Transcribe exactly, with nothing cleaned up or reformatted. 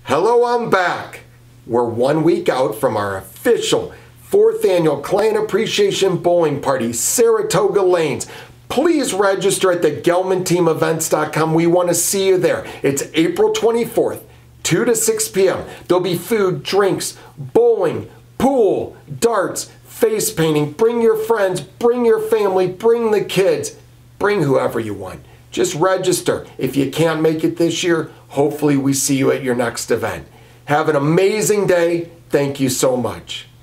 Hello, I'm back. We're one week out from our official fourth annual Client Appreciation Bowling Party, Saratoga Lanes. Please register at the Gellman team events dot com. We want to see you there. It's April twenty-fourth, two to six p m There'll be food, drinks, bowling, pool, darts, face painting. Bring your friends, bring your family, bring the kids, bring whoever you want. Just register. If you can't make it this year, hopefully we see you at your next event. Have an amazing day. Thank you so much.